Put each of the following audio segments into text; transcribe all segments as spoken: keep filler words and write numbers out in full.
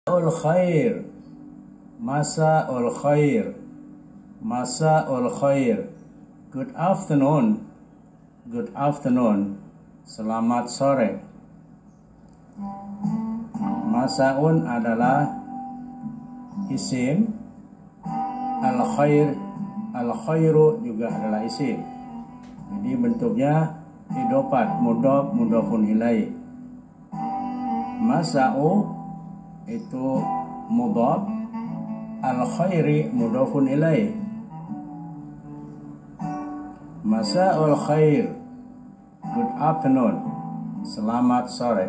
Masa'ul khair, Masa'ul khair, Masa'ul khair. Good afternoon, good afternoon. Selamat sore. Masa'un adalah isim, al khair, al khairu juga adalah isim. Jadi bentuknya idofat, mudhof, mudhofun ilaih. Masa'u itu mudhof, al khairi mudhofun ilaih. Masa'ul khair, good afternoon, selamat sore.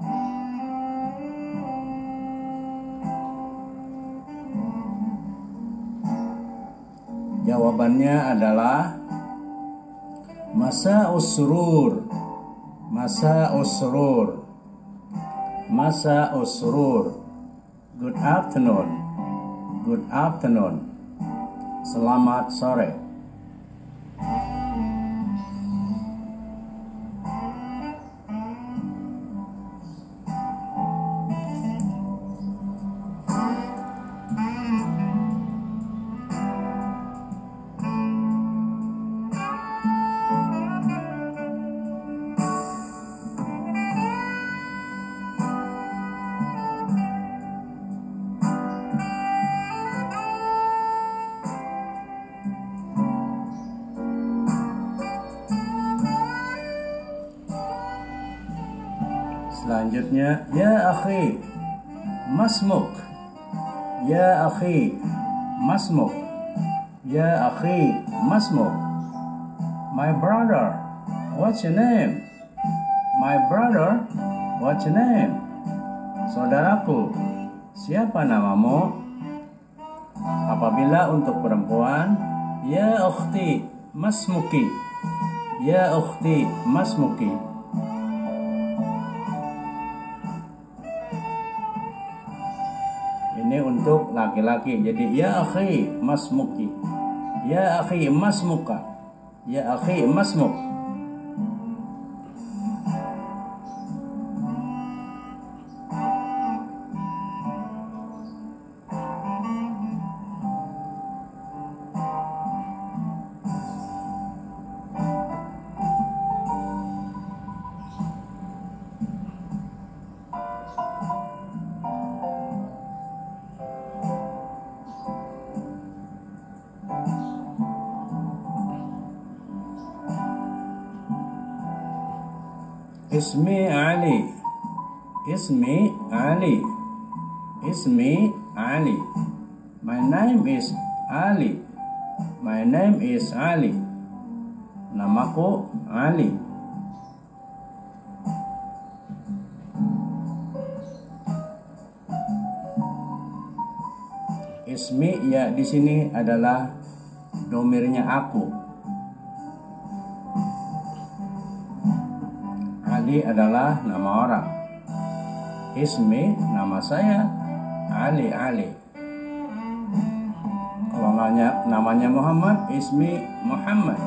Jawabannya adalah Masa'us surur, Masa'us surur, Masa'us surur. Good afternoon, good afternoon, selamat sore. Selanjutnya, ya akhi, masmuk. Ya akhi, masmuk. Ya akhi, masmuk. My brother, what's your name? My brother, what's your name? Saudaraku, siapa namamu? Apabila untuk perempuan, ya ukhti, masmuki. Ya ukhti, masmuki. Ini untuk laki-laki. Jadi ya akhi masmuki, ya akhi masmuka, ya akhi masmuk. Ismi Ali, Ismi Ali, Ismi Ali. My name is Ali, my name is Ali. Namaku Ali. Ismi ya di sini adalah domirnya aku. Ali adalah nama orang. Ismi nama saya Ali Ali. Kalau nanya namanya Muhammad, ismi Muhammad.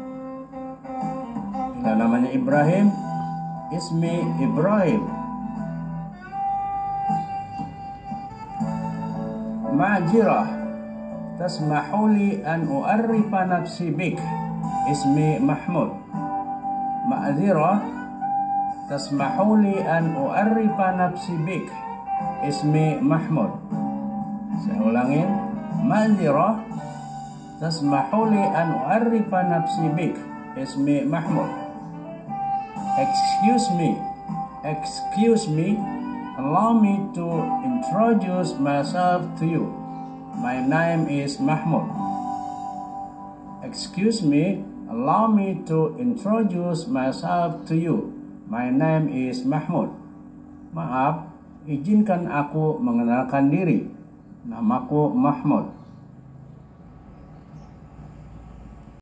Bila namanya Ibrahim, ismi Ibrahim. Ma'jirah, tasmahuli an u'arrifa nafsi bik. Ismi Mahmud. Ma'zirah, tasmahuli an u'arrifa nafsi bik. Ismi Mahmud. Saya ulangin. Ma'zirah, tasmahuli an u'arrifa nafsi bik. Ismi Mahmud. Excuse me, excuse me, allow me to introduce myself to you. My name is Mahmud. Excuse me, allow me to introduce myself to you. My name is Mahmud. Maaf, izinkan aku mengenalkan diri. Namaku Mahmud.